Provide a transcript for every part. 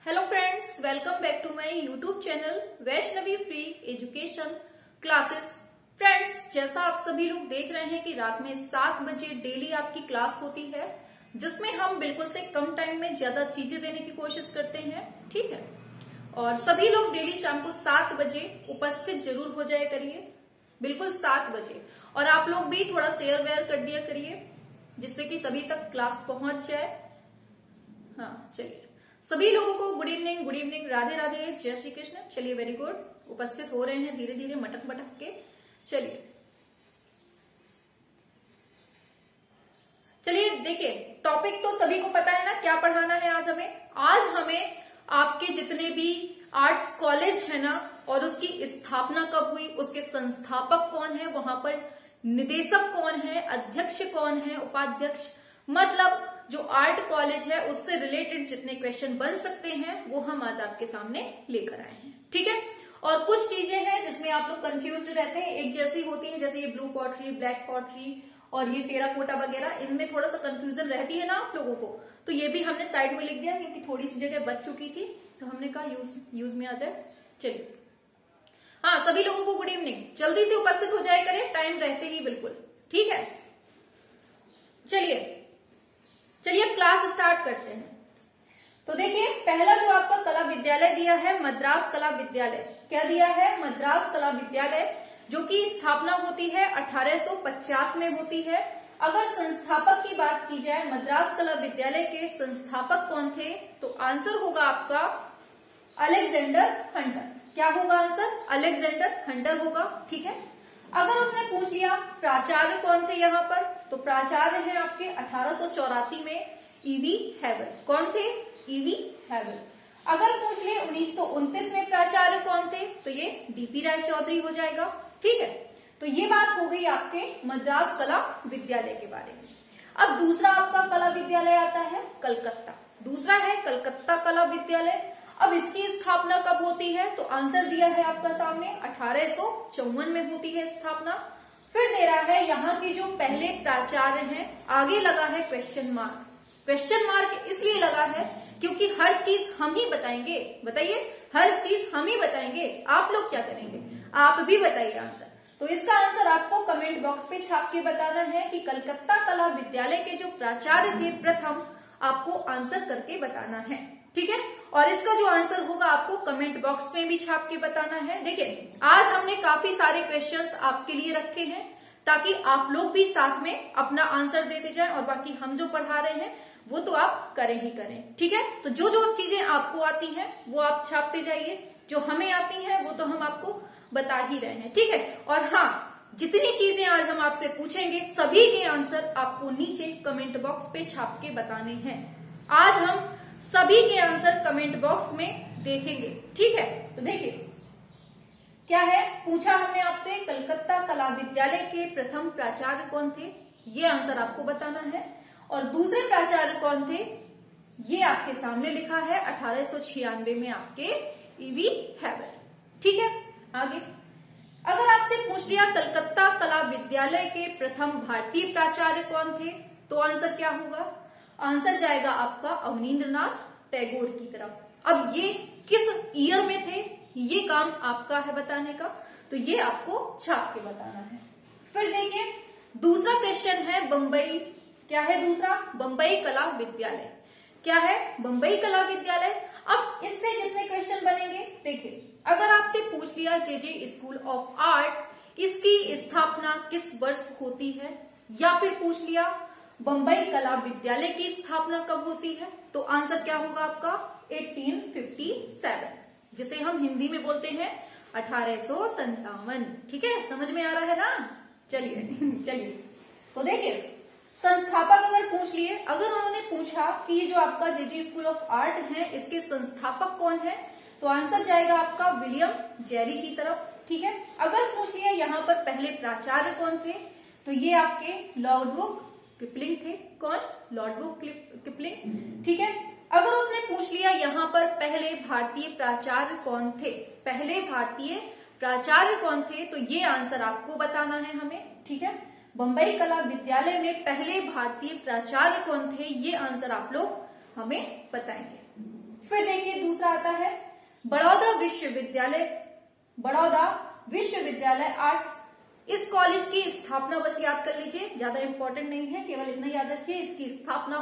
Hello friends, welcome back to my YouTube channel Vaishnavi free education classes. Friends, जैसा आप सभी लोग देख रहे हैं कि रात में 7 बजे डेली आपकी क्लास होती है, जिसमें हम बिल्कुल से कम टाइम में ज्यादा चीजें देने की कोशिश करते हैं। ठीक है, और सभी लोग डेली शाम को 7 बजे उपस्थित जरूर हो जाया करिए, बिल्कुल 7 बजे। और आप लोग भी थोड़ा शेयर वेयर कर दिया करिए, जिससे कि सभी तक क्लास पहुंच जाए। हाँ, चलिए सभी लोगों को गुड इवनिंग, राधे राधे, जय श्री कृष्ण। चलिए, वेरी गुड, उपस्थित हो रहे हैं धीरे धीरे मटक मटक के। चलिए देखिए, टॉपिक तो सभी को पता है ना, क्या पढ़ाना है आज हमें आपके जितने भी आर्ट्स कॉलेज है ना, और उसकी स्थापना कब हुई, उसके संस्थापक कौन है, वहां पर निदेशक कौन है, अध्यक्ष कौन है, उपाध्यक्ष, मतलब जो आर्ट कॉलेज है उससे रिलेटेड जितने क्वेश्चन बन सकते हैं वो हम आज आपके सामने लेकर आए हैं। ठीक है, और कुछ चीजें हैं जिसमें आप लोग कंफ्यूज रहते हैं, एक जैसी होती हैं, जैसे ये ब्लू पॉटरी, ब्लैक पॉटरी और ये टेराकोटा वगैरह, इनमें थोड़ा सा कंफ्यूजन रहती है ना आप लोगों को, तो ये भी हमने साइड में लिख दिया क्योंकि थोड़ी सी जगह बच चुकी थी, तो हमने कहा यूज में आ जाए। चलिए, हाँ, सभी लोगों को गुड इवनिंग, जल्दी से उपस्थित हो जाए करें, टाइम रहते ही, बिल्कुल ठीक है। चलिए अब क्लास स्टार्ट करते हैं। तो देखिए, पहला जो आपका कला विद्यालय दिया है, मद्रास कला विद्यालय। क्या दिया है? मद्रास कला विद्यालय, जो की स्थापना होती है 1850 में होती है। अगर संस्थापक की बात की जाए, मद्रास कला विद्यालय के संस्थापक कौन थे, तो आंसर होगा आपका अलेक्जेंडर हंटर। क्या होगा आंसर? अलेक्जेंडर हंटर होगा। ठीक है, अगर उसने पूछ लिया प्राचार्य कौन थे यहाँ पर, तो प्राचार्य हैं आपके 1884 में ईवी हैवल। कौन थे? E B Havell. अगर पूछ लिए 1929 में प्राचार्य कौन थे, तो ये डीपी राय चौधरी हो जाएगा। ठीक है, तो ये बात हो गई आपके मद्रास कला विद्यालय के बारे में। अब दूसरा आपका कला विद्यालय आता है कलकत्ता। दूसरा है कलकत्ता कला विद्यालय। अब इसकी स्थापना कब होती है, तो आंसर दिया है आपका सामने 1854 में होती है स्थापना। फिर दे रहा है यहाँ के जो पहले प्राचार्य हैं, आगे लगा है क्वेश्चन मार्क। क्वेश्चन मार्क इसलिए लगा है क्योंकि हर चीज हम ही बताएंगे। बताइए, हर चीज हम ही बताएंगे, आप लोग क्या करेंगे, आप भी बताइए आंसर। तो इसका आंसर आपको कमेंट बॉक्स पे छाप के बताना है कि कलकत्ता कला विद्यालय के जो प्राचार्य थे प्रथम, आपको आंसर करके बताना है। ठीक है, और इसका जो आंसर होगा आपको कमेंट बॉक्स में भी छाप के बताना है। देखिए, आज हमने काफी सारे क्वेश्चंस आपके लिए रखे हैं, ताकि आप लोग भी साथ में अपना आंसर देते जाएं, और बाकी हम जो पढ़ा रहे हैं वो तो आप करें ही करें। ठीक है, तो जो जो चीजें आपको आती हैं वो आप छापते जाइए, जो हमें आती हैं वो तो हम आपको बता ही रहे हैं। ठीक है, और हाँ, जितनी चीजें आज हम आपसे पूछेंगे सभी के आंसर आपको नीचे कमेंट बॉक्स पे छाप के बताने हैं। आज हम सभी के आंसर कमेंट बॉक्स में देखेंगे। ठीक है, तो देखिए क्या है, पूछा हमने आपसे कलकत्ता कला विद्यालय के प्रथम प्राचार्य कौन थे, ये आंसर आपको बताना है। और दूसरे प्राचार्य कौन थे, ये आपके सामने लिखा है 1896 में आपके ईवी हैवल। ठीक है, आगे अगर आपसे पूछ लिया कलकत्ता कला विद्यालय के प्रथम भारतीय प्राचार्य कौन थे, तो आंसर क्या होगा? आंसर जाएगा आपका अवनींद्रनाथ टैगोर की तरफ। अब ये किस ईयर में थे, ये काम आपका है बताने का, तो ये आपको छाप के बताना है। फिर देखिए, दूसरा क्वेश्चन है बंबई। क्या है दूसरा? बंबई कला विद्यालय। क्या है? बंबई कला विद्यालय। अब इससे जितने क्वेश्चन बनेंगे, देखिए, अगर आपसे पूछ लिया जेजे स्कूल ऑफ आर्ट, इसकी स्थापना किस वर्ष होती है, या फिर पूछ लिया बंबई कला विद्यालय की स्थापना कब होती है, तो आंसर क्या होगा आपका 1857, जिसे हम हिंदी में बोलते हैं 1857। ठीक है, समझ में आ रहा है ना? चलिए तो देखिए, संस्थापक अगर पूछ लिए, अगर उन्होंने पूछा कि ये जो आपका जेजे स्कूल ऑफ आर्ट है इसके संस्थापक कौन है, तो आंसर जाएगा आपका विलियम जेरी की तरफ। ठीक है, अगर पूछ लिया यहाँ पर पहले प्राचार्य कौन थे, तो ये आपके लॉर्ड बुक किपलिंग थे। कौन? लॉर्ड बुक किपलिंग। ठीक है, अगर उसने पूछ लिया यहाँ पर पहले भारतीय प्राचार्य कौन थे, पहले भारतीय प्राचार्य कौन थे, तो ये आंसर आपको बताना है हमें। ठीक है, बंबई कला विद्यालय में पहले भारतीय प्राचार्य कौन थे, ये आंसर आप लोग हमें बताएंगे। फिर देखिए दूसरा आता है बड़ौदा विश्वविद्यालय आर्ट्स। इस कॉलेज की स्थापना बस याद कर लीजिए, ज्यादा इंपॉर्टेंट नहीं है, केवल इतना याद रखिए इसकी स्थापना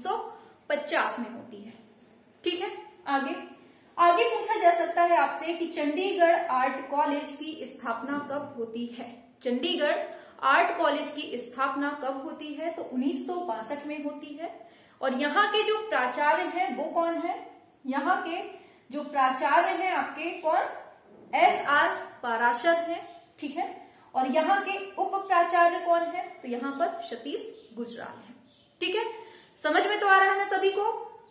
1950 में होती है। ठीक है, आगे पूछा जा सकता है आपसे कि चंडीगढ़ आर्ट कॉलेज की स्थापना कब होती है। चंडीगढ़ आर्ट कॉलेज की स्थापना कब होती है, तो 1962 में होती है। और यहाँ के जो प्राचार्य हैं वो कौन है, यहाँ के जो प्राचार्य हैं आपके कौन, SR पाराशर हैं। ठीक है, और यहाँ के उप प्राचार्य कौन है, तो यहाँ पर सतीश गुजराल है। ठीक है, समझ में तो आ रहा है ना सभी को,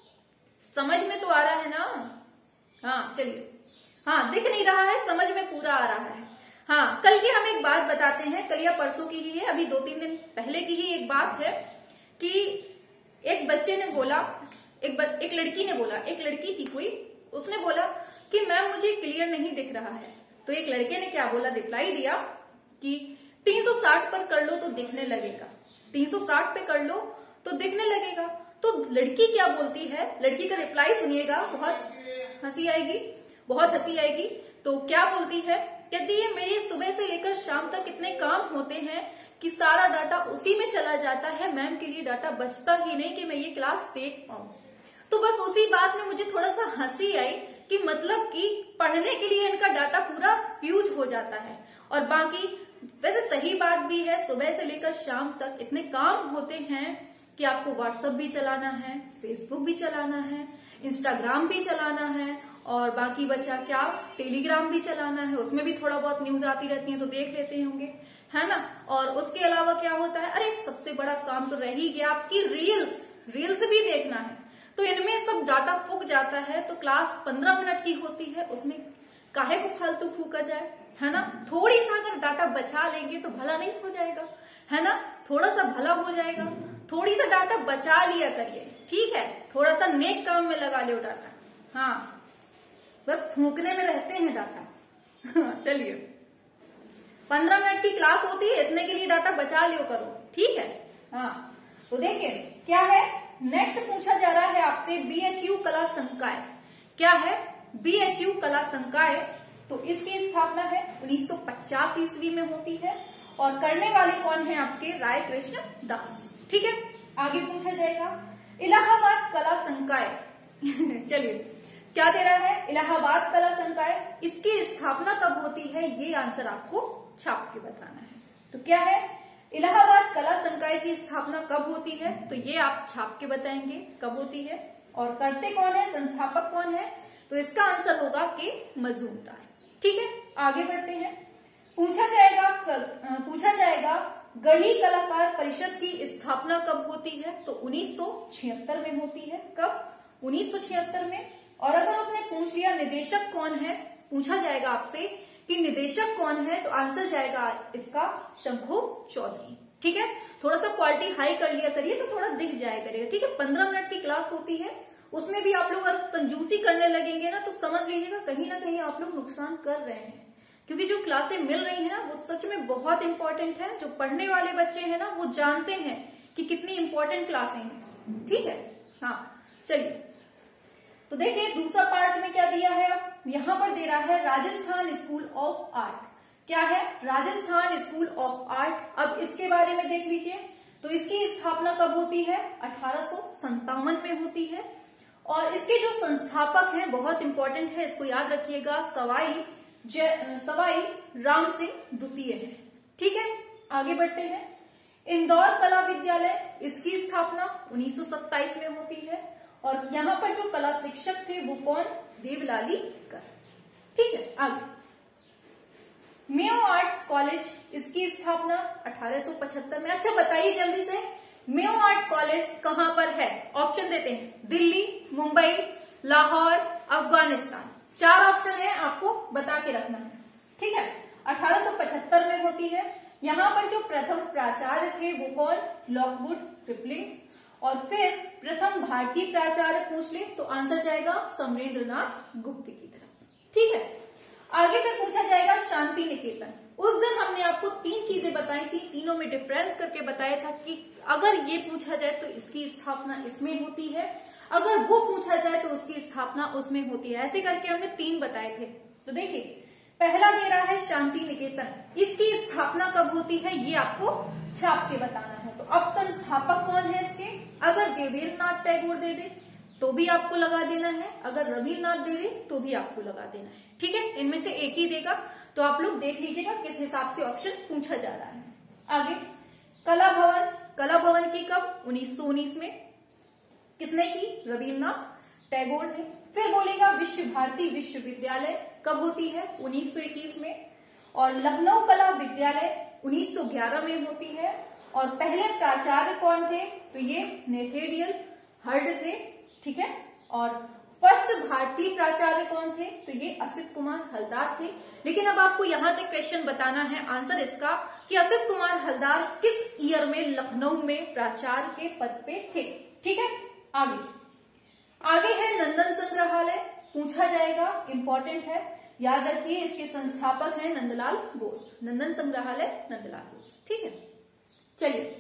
समझ में तो आ रहा है ना। हाँ चलिए, हाँ दिख नहीं रहा है, समझ में पूरा आ रहा है। हाँ, कल की हम एक बात बताते हैं, कल या परसों की ही है, अभी 2-3 दिन पहले की ही एक बात है कि एक बच्चे ने बोला, एक लड़की ने बोला, एक लड़की थी कोई, उसने बोला कि मैम मुझे क्लियर नहीं दिख रहा है। तो एक लड़के ने क्या बोला, रिप्लाई दिया कि 360 पर कर लो तो दिखने लगेगा, 360 पे कर लो तो दिखने लगेगा। तो लड़की क्या बोलती है, लड़की का रिप्लाई सुनिएगा, बहुत हंसी आएगी। तो क्या बोलती है, कहती है मेरी सुबह से लेकर शाम तक इतने काम होते हैं कि सारा डाटा उसी में चला जाता है, मैम के लिए डाटा बचता ही नहीं कि मैं ये क्लास देख पाऊं। तो बस उसी बात में मुझे थोड़ा सा हंसी आई कि मतलब कि पढ़ने के लिए इनका डाटा पूरा यूज हो जाता है। और बाकी वैसे सही बात भी है, सुबह से लेकर शाम तक इतने काम होते हैं कि आपको व्हाट्सएप भी चलाना है, फेसबुक भी चलाना है, इंस्टाग्राम भी चलाना है, और बाकी बचा क्या, टेलीग्राम भी चलाना है, उसमें भी थोड़ा बहुत न्यूज आती रहती है तो देख लेते होंगे, है ना। और उसके अलावा क्या होता है, अरे सबसे बड़ा काम तो रह ही गया आपकी रील्स भी देखना है। तो इनमें सब डाटा फूक जाता है। तो क्लास 15 मिनट की होती है, उसमें काहे को फालतू फूका जाए, है ना। थोड़ी सा अगर डाटा बचा लेंगे तो भला नहीं हो जाएगा, है ना, थोड़ा सा भला हो जाएगा। थोड़ी सा डाटा बचा लिया करिए, ठीक है, थोड़ा सा नेक काम में लगा लो डाटा। हाँ, बस फूकने में रहते हैं डाटा। चलिए, 15 मिनट की क्लास होती है, इतने के लिए डाटा बचा लियो करो, ठीक है। हाँ, तो देखिए क्या है, नेक्स्ट पूछा जा रहा है आपसे BHU कला संकाय। क्या है BHU कला संकाय, तो इसकी स्थापना है 1950 ईस्वी में होती है, और करने वाले कौन है आपके, राय कृष्ण दास। ठीक है, आगे पूछा जाएगा इलाहाबाद कला संकाय। चलिए, क्या दे रहा है, इलाहाबाद कला संकाय, इसकी स्थापना कब होती है, ये आंसर आपको छाप के बताना है। तो क्या है, इलाहाबाद कला संकाय की स्थापना कब होती है, तो ये आप छाप के बताएंगे कब होती है, और करते कौन है, संस्थापक कौन है, तो इसका आंसर होगा के मजूमदार। ठीक है, आगे बढ़ते हैं। पूछा जाएगा गढ़ी कलाकार परिषद की स्थापना कब होती है, तो 1976 में होती है। कब, 1976 में। और अगर उसने पूछ लिया निदेशक कौन है, पूछा जाएगा आपसे कि निदेशक कौन है, तो आंसर जाएगा इसका शंभू चौधरी। ठीक है, थोड़ा सा क्वालिटी हाई कर लिया करिए तो थोड़ा दिख जाया करेगा। ठीक है, 15 मिनट की क्लास होती है, उसमें भी आप लोग अगर कंजूसी करने लगेंगे ना, तो समझ लीजिएगा कहीं ना कहीं आप लोग नुकसान कर रहे हैं, क्योंकि जो क्लासें मिल रही है ना वो सच में बहुत इंपॉर्टेंट है। जो पढ़ने वाले बच्चे हैं ना वो जानते हैं कि कितनी इंपॉर्टेंट क्लासें हैं। ठीक है, हाँ चलिए, तो देखिए दूसरा पार्ट में क्या दिया है, यहाँ पर दे रहा है राजस्थान स्कूल ऑफ आर्ट। क्या है, राजस्थान स्कूल ऑफ आर्ट। अब इसके बारे में देख लीजिए, तो इसकी स्थापना कब होती है, 1857 में होती है, और इसके जो संस्थापक हैं बहुत इंपॉर्टेंट है, इसको याद रखिएगा, सवाई राम सिंह द्वितीय है। ठीक है, आगे बढ़ते हैं। इंदौर कला विद्यालय, इसकी स्थापना 1927 में होती है, और यहाँ पर जो कला शिक्षक थे वो कौन, देवलाली कर। ठीक है, आगे मेयो आर्ट्स कॉलेज, इसकी स्थापना 1875 में। अच्छा बताइए जल्दी से, मेयो आर्ट कॉलेज कहां पर है, ऑप्शन देते हैं, दिल्ली, मुंबई, लाहौर, अफगानिस्तान। 4 ऑप्शन है, आपको बता के रखना है। ठीक है, 1875 में होती है। यहाँ पर जो प्रथम प्राचार्य थे वो कौन, लॉकवुड ट्रिपलिंग, और फिर प्रथम भारतीय प्राचार्य पूछ ले तो आंसर जाएगा समरेंद्रनाथ गुप्त की तरफ। ठीक है, आगे फिर पूछा जाएगा शांति निकेतन। उस दिन हमने आपको 3 चीजें बताई थी, तीनों में डिफरेंस करके बताया था कि अगर ये पूछा जाए तो इसकी स्थापना इसमें होती है, अगर वो पूछा जाए तो उसकी स्थापना उसमें होती है। ऐसे करके हमने 3 बताए थे। तो देखिए, पहला दे रहा है शांति निकेतन, इसकी स्थापना कब होती है ये आपको छाप के बताना है। तो अब संस्थापक कौन है इसके? अगर देवेंद्रनाथ टैगोर दे दे तो भी आपको लगा देना है, अगर रविन्द्रनाथ दे दे तो भी आपको लगा देना है। ठीक है, इनमें से एक ही देगा, तो आप लोग देख लीजिएगा किस हिसाब से ऑप्शन पूछा जा रहा है। आगे, कला भवन, कला भवन की कब? 1919 में। किसने की? रविन्द्रनाथ टैगोर ने। फिर बोलेगा विश्व भारती विश्वविद्यालय कब होती है? 1921 में। और लखनऊ कला विद्यालय 1911 में होती है। और पहले प्राचार्य कौन थे? तो ये नेथेनियल हर्ड थे। ठीक है, और फर्स्ट भारतीय प्राचार्य कौन थे? तो ये असित कुमार हलदार थे। लेकिन अब आपको यहां से क्वेश्चन बताना है आंसर इसका कि असित कुमार हलदार किस ईयर में लखनऊ में प्राचार्य के पद पे थे। ठीक है, आगे है नंदन संग्रहालय, पूछा जाएगा, इंपॉर्टेंट है, याद रखिए। इसके संस्थापक हैं नंदलाल बोस। नंदन संग्रहालय नंदलाल बोस। ठीक है, चलिए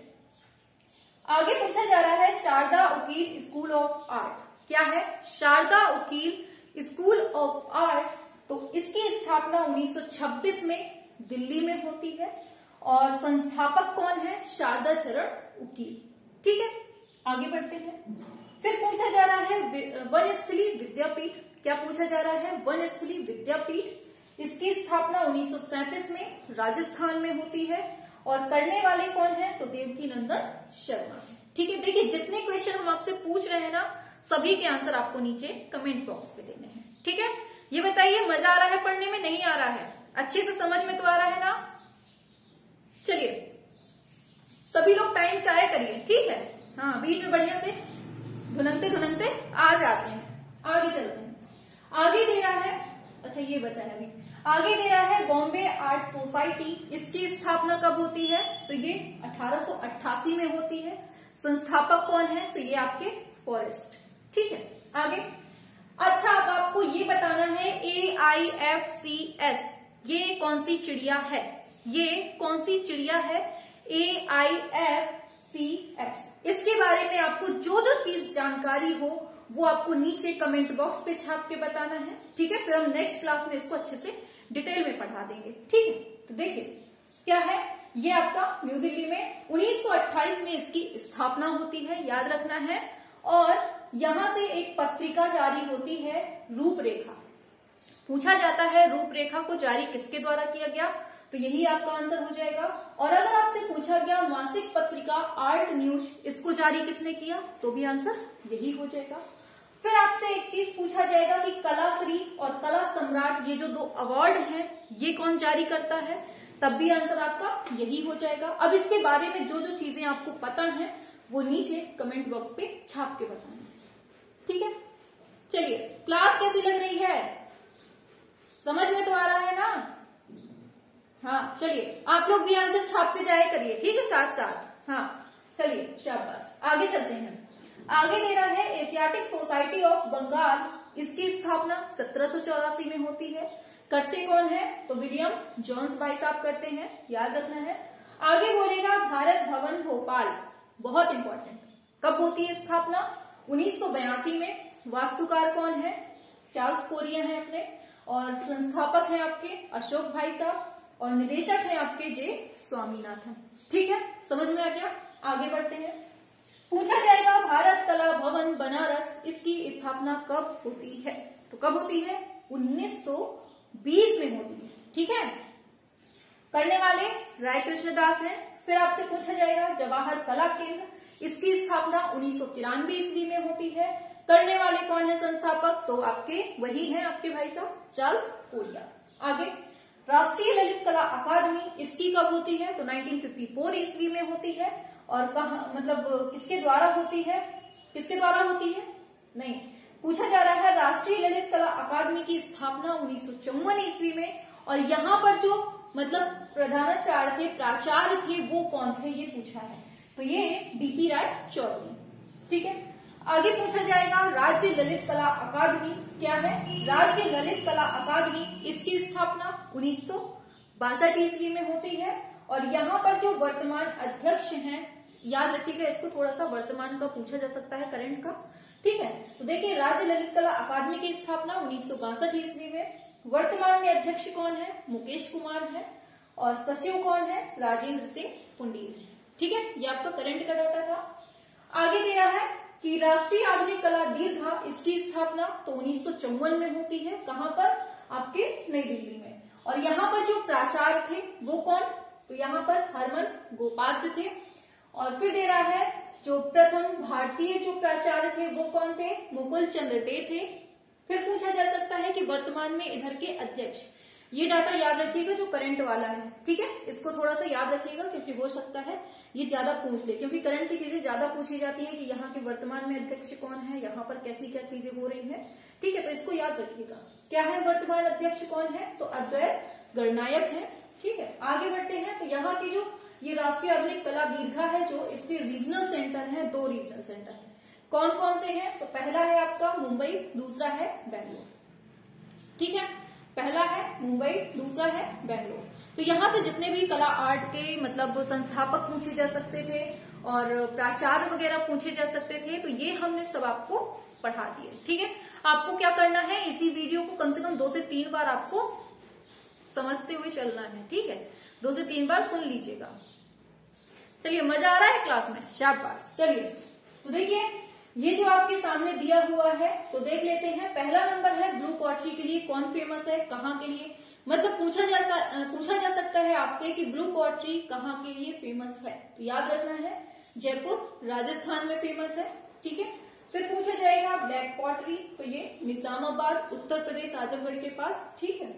आगे पूछा जा रहा है Sharada Ukil school of art. क्या है? Sharada Ukil school of art. तो इसकी स्थापना 1926 में दिल्ली में होती है और संस्थापक कौन है? शारदा चरण उकील। ठीक है, आगे बढ़ते हैं। फिर पूछा जा रहा है वनस्थली विद्यापीठ। क्या पूछा जा रहा है? वनस्थली विद्यापीठ। इसकी स्थापना 1937 में राजस्थान में होती है और करने वाले कौन है? तो देवकी नंदन शर्मा। ठीक है, देखिए जितने क्वेश्चन हम आपसे पूछ रहे हैं ना, सभी के आंसर आपको नीचे कमेंट बॉक्स पे देने हैं। ठीक है, ये बताइए मजा आ रहा है पढ़ने में, नहीं आ रहा है? अच्छे से समझ में तो आ रहा है ना? चलिए सभी लोग टाइम से आया करिए। ठीक है, हाँ, बीच में बढ़िया से धुनकते धुनकते आ जाते हैं। आगे चलते हैं। आगे दे रहा है, अच्छा ये बचा है अभी, आगे दे रहा है बॉम्बे आर्ट सोसाइटी। इसकी स्थापना कब होती है? तो ये 1888 में होती है। संस्थापक कौन है? तो ये आपके फॉरेस्ट। ठीक है, आगे। अच्छा, अब आपको ये बताना है AIFCS ये कौन सी चिड़िया है? ये कौन सी चिड़िया है? AIFCS, इसके बारे में आपको जो जो चीज जानकारी हो वो आपको नीचे कमेंट बॉक्स पे छाप के बताना है। ठीक है, फिर हम नेक्स्ट क्लास में इसको अच्छे से डिटेल में पढ़ा देंगे। ठीक है, तो देखिए क्या है, ये आपका न्यू दिल्ली में 1928 में इसकी स्थापना होती है, याद रखना है। और यहां से एक पत्रिका जारी होती है, रूपरेखा। पूछा जाता है रूपरेखा को जारी किसके द्वारा किया गया? तो यही आपका आंसर हो जाएगा। और अगर आपसे पूछा गया मासिक पत्रिका आर्ट न्यूज, इसको जारी किसने किया? तो भी आंसर यही हो जाएगा। फिर आपसे एक चीज पूछा जाएगा कि कलाश्री और कला सम्राट ये जो 2 अवार्ड हैं ये कौन जारी करता है? तब भी आंसर आपका यही हो जाएगा। अब इसके बारे में जो जो चीजें आपको पता है वो नीचे कमेंट बॉक्स पे छाप के बताना। ठीक है, चलिए क्लास कैसी लग रही है? समझ में तो आ रहा है ना? हाँ, चलिए आप लोग भी आंसर छाप के जाया करिए। ठीक है, साथ साथ। हाँ चलिए, शाबाश। आगे चलते हैं। आगे दे रहा है एशियाटिक सोसाइटी ऑफ बंगाल। इसकी स्थापना 1784 में होती है। करते कौन है? तो विलियम जोन्स भाई साहब करते हैं, याद रखना है। आगे बोलेगा भारत भवन भोपाल, बहुत इंपॉर्टेंट। कब होती है स्थापना? 1982 में। वास्तुकार कौन है? चार्ल्स कोरिया है अपने। और संस्थापक हैं आपके अशोक भाई साहब और निदेशक हैं आपके जे स्वामीनाथन। ठीक है, समझ में आ गया? आगे बढ़ते हैं। पूछा जाएगा भारत कला भवन बनारस, इसकी स्थापना कब होती है? तो कब होती है? 1920 में होती है। ठीक है, करने वाले राय कृष्णदास हैं। फिर आपसे पूछा जाएगा जवाहर कला केंद्र, इसकी स्थापना 1993 ईस्वी में होती है। करने वाले कौन है संस्थापक? तो आपके वही हैं आपके भाई साहब चार्ल्स कोरिया। आगे राष्ट्रीय ललित कला अकादमी, इसकी कब होती है? तो 1954 ईस्वी में होती है। और कहा मतलब किसके द्वारा होती है? किसके द्वारा होती है? नहीं, पूछा जा रहा है राष्ट्रीय ललित कला अकादमी की स्थापना 1954 ईस्वी में। और यहाँ पर जो मतलब प्रधानाचार्य थे, प्राचार्य थे, वो कौन थे ये पूछा है। तो ये DP राय चौधरी। ठीक है, आगे पूछा जाएगा राज्य ललित कला अकादमी क्या है? राज्य ललित कला अकादमी, इसकी स्थापना 1962 ईस्वी में होती है। और यहाँ पर जो वर्तमान अध्यक्ष हैं, याद रखिएगा इसको, थोड़ा सा वर्तमान का पूछा जा सकता है, करंट का। ठीक है। तो देखिए राज्य ललित कला अकादमी की स्थापना 1962 ईस्वी में। वर्तमान में अध्यक्ष कौन है? मुकेश कुमार है। और सचिव कौन है? राजेंद्र सिंह पुंडीर है। ठीक है, ये आपका करंट का डाटा था। आगे दे रहा है कि राष्ट्रीय आधुनिक कला दीर्घा, इसकी स्थापना तो 1954 में होती है। कहां पर? आपके नई दिल्ली में। और यहाँ पर जो प्राचार्य थे वो कौन? तो यहाँ पर हरमन गोपाल थे। और फिर दे रहा है जो प्रथम भारतीय जो प्राचार्य थे वो कौन थे? मुकुल चंद्र डे थे। फिर पूछा जा सकता है कि वर्तमान में इधर के अध्यक्ष, ये डाटा याद रखिएगा जो करंट वाला है। ठीक है, इसको थोड़ा सा याद रखिएगा क्योंकि हो सकता है ये ज्यादा पूछ ले, क्योंकि करंट की चीजें ज्यादा पूछी जाती है कि यहाँ के वर्तमान में अध्यक्ष कौन है, यहाँ पर कैसी क्या चीजें हो रही है। ठीक है, तो इसको याद रखिएगा। क्या है वर्तमान अध्यक्ष कौन है? तो अद्वैत गणनायक है। ठीक है, आगे बढ़ते हैं। तो यहाँ की जो ये राष्ट्रीय आधुनिक कला दीर्घा है, जो इसके रीजनल सेंटर है, 2 रीजनल सेंटर है। कौन कौन से हैं? तो पहला है आपका मुंबई, दूसरा है बेंगलोर। ठीक है, पहला है मुंबई, दूसरा है बेंगलोर। तो यहाँ से जितने भी कला आर्ट के मतलब संस्थापक पूछे जा सकते थे और प्राचार्य वगैरह पूछे जा सकते थे, तो ये हमने सब आपको पढ़ा दिए। ठीक है, आपको क्या करना है, इसी वीडियो को कम से कम 2 से 3 बार आपको समझते हुए चलना है। ठीक है, 2 से 3 बार सुन लीजिएगा। चलिए, मजा आ रहा है क्लास में? शाबाश। चलिए, तो देखिए ये जो आपके सामने दिया हुआ है, तो देख लेते हैं। पहला नंबर है ब्लू पॉटरी के लिए कौन फेमस है, कहाँ के लिए? मतलब पूछा जा सकता है आपसे कि ब्लू पॉटरी कहाँ के लिए फेमस है। तो याद रखना है जयपुर राजस्थान में फेमस है। ठीक है, फिर पूछा जाएगा ब्लैक पॉटरी, तो ये निजामाबाद उत्तर प्रदेश आजमगढ़ के पास। ठीक है,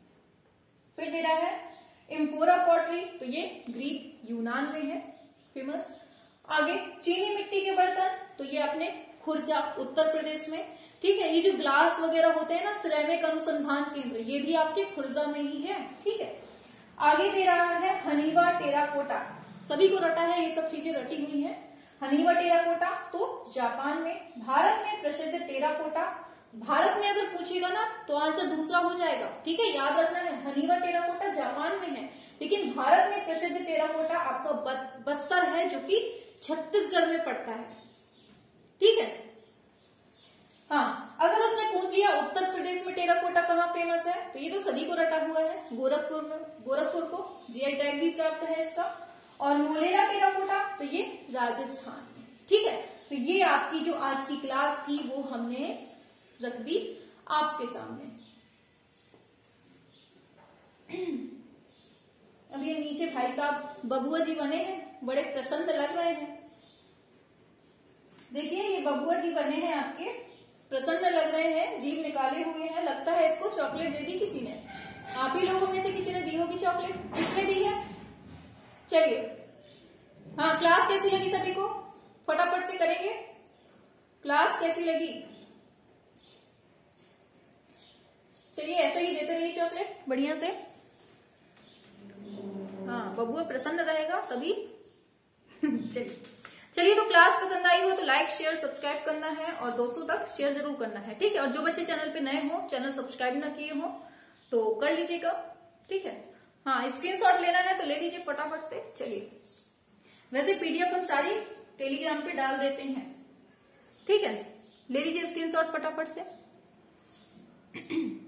फिर दे रहा है एम्फोरा पॉटरी, तो ये ग्रीक यूनान में है फेमस। आगे चीनी मिट्टी के बर्तन, तो ये अपने खुर्जा उत्तर प्रदेश में। ठीक है, ये जो ग्लास वगैरह होते हैं ना, सिरेमिक अनुसंधान केंद्र, ये भी आपके खुर्जा में ही है। ठीक है, आगे दे रहा है हनीवा टेराकोटा, सभी को रटा है, ये सब चीजें रटी हुई हैं। हनीवा टेराकोटा तो जापान में। भारत में प्रसिद्ध टेराकोटा, भारत में अगर पूछेगा ना तो आंसर दूसरा हो जाएगा। ठीक है, याद रखना है हनीवा टेराकोटा जापान में है, लेकिन भारत में प्रसिद्ध टेराकोटा आपका बस्तर है, जो कि छत्तीसगढ़ में पड़ता है। ठीक है, हाँ, अगर उसने पूछ लिया उत्तर प्रदेश में टेराकोटा कहाँ फेमस है, तो ये तो सभी को रटा हुआ है, गोरखपुर में। गोरखपुर को जीआई टैग भी प्राप्त है इसका। और मोलेरा टेराकोटा, तो ये राजस्थान में। ठीक है, तो ये आपकी जो आज की क्लास थी वो हमने रख दी आपके सामने। अब ये नीचे भाई साहब बबुआ जी बने हैं, बड़े प्रसन्न लग रहे हैं। देखिए ये बबुआ जी बने हैं आपके, प्रसन्न लग रहे हैं, जीभ निकाले हुए हैं। लगता है इसको चॉकलेट दे दी किसी ने। आप ही लोगों में से किसी ने दी होगी चॉकलेट। किसने दी है? चलिए, हाँ, क्लास कैसी लगी सभी को? फटाफट से करेंगे, क्लास कैसी लगी? चलिए ऐसे ही देते रहिए चॉकलेट बढ़िया से। हाँ, बबुआ प्रसन्न रहेगा तभी। चलिए, तो क्लास पसंद आई हो तो लाइक शेयर सब्सक्राइब करना है और दोस्तों तक शेयर जरूर करना है। ठीक है, और जो बच्चे चैनल पे नए हो, चैनल सब्सक्राइब ना किए हो तो कर लीजिएगा। ठीक है, हाँ, स्क्रीनशॉट लेना है तो ले लीजिए फटाफट से। चलिए, वैसे पीडीएफ हम सारी टेलीग्राम पे डाल देते हैं। ठीक है, ले लीजिए स्क्रीनशॉट फटाफट से।